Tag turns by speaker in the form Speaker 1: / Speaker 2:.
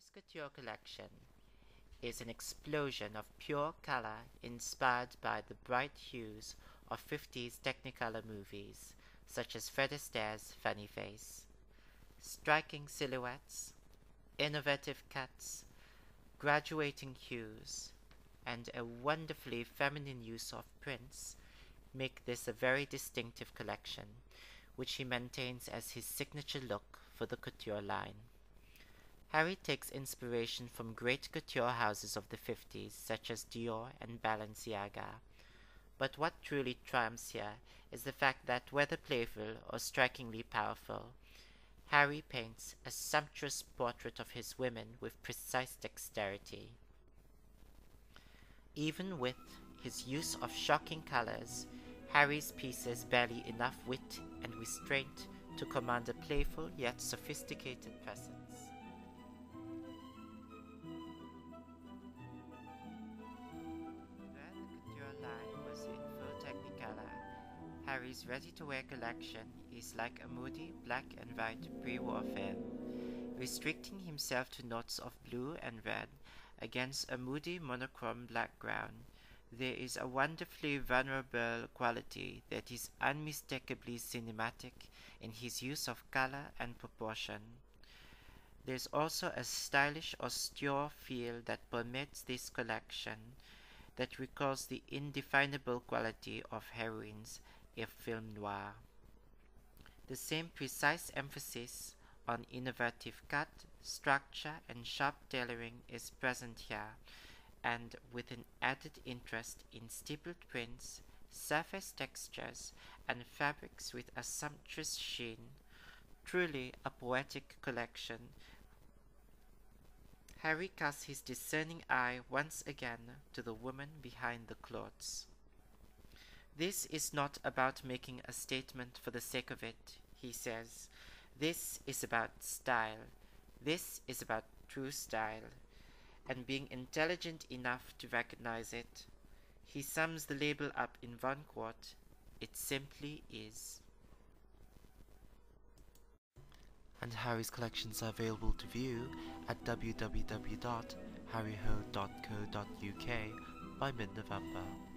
Speaker 1: Harry's couture collection is an explosion of pure color inspired by the bright hues of 50s Technicolor movies, such as Fred Astaire's Funny Face. Striking silhouettes, innovative cuts, graduating hues, and a wonderfully feminine use of prints make this a very distinctive collection, which he maintains as his signature look for the couture line. Harry takes inspiration from great couture houses of the 50s such as Dior and Balenciaga, but what truly triumphs here is the fact that whether playful or strikingly powerful, Harry paints a sumptuous portrait of his women with precise dexterity. Even with his use of shocking colors, Harry's pieces barely enough wit and restraint to command a playful yet sophisticated presence. When the couture line was in full Technicolor, Harry's ready-to-wear collection is like a moody black and white pre-war film, restricting himself to notes of blue and red against a moody monochrome background. There is a wonderfully vulnerable quality that is unmistakably cinematic in his use of color and proportion. There's also a stylish, austere feel that permeates this collection that recalls the indefinable quality of heroines in film noir. The same precise emphasis on innovative cut, structure, and sharp tailoring is present here, and with an added interest in stippled prints, surface textures, and fabrics with a sumptuous sheen. Truly a poetic collection. Harry casts his discerning eye once again to the woman behind the clothes. This is not about making a statement for the sake of it, he says. This is about style. This is about true style, and being intelligent enough to recognize it. He sums the label up in one quote: "It simply is." And Harry's collections are available to view at www.harryho.co.uk by mid-November.